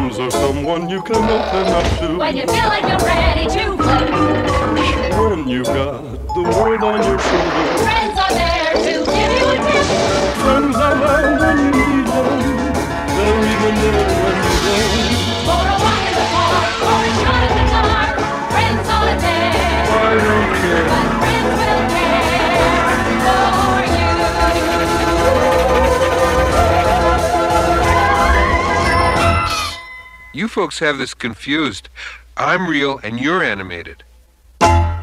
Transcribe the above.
arms of someone you can open up to. When you feel like you're ready to float. When you've got the world on your shoulders. Friends are there to give you a tip. Friends are there when you need them. They're even there when you don't. For a walk in the park or a shot at the dark. Friends are there. I don't care. But friends will care for you. You folks have this confused. I'm real and you're animated.